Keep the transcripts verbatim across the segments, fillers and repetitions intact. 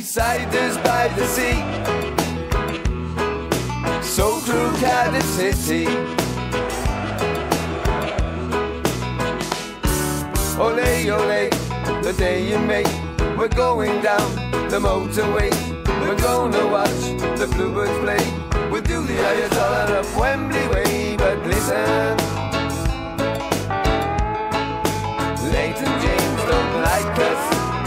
Seasiders by the sea, so through Cardiff City. Ole, ole, the day you make, we're going down the motorway. We're gonna watch the Bluebirds play. We'll do the Ayatollah up Wembley Way. But listen, Leighton James don't like us,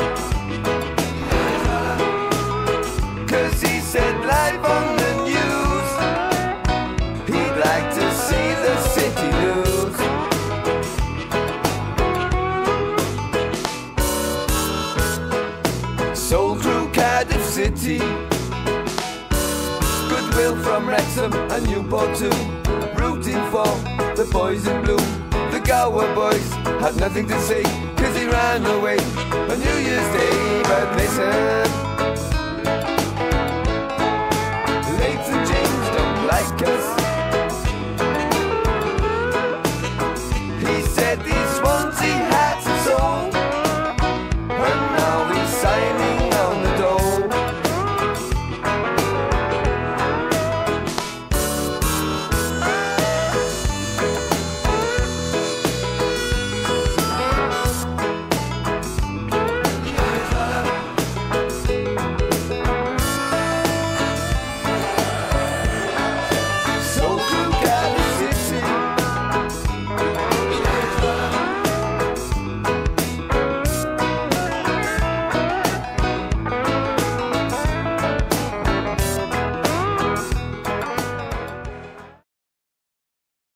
'cause he said live on the news he'd like to see the city lose. Soul through Cardiff City, goodwill from Wrexham and Newport too, rooting for the boys in blue. The Gower boys had nothing to say, 'cause he ran away on New Year's Day.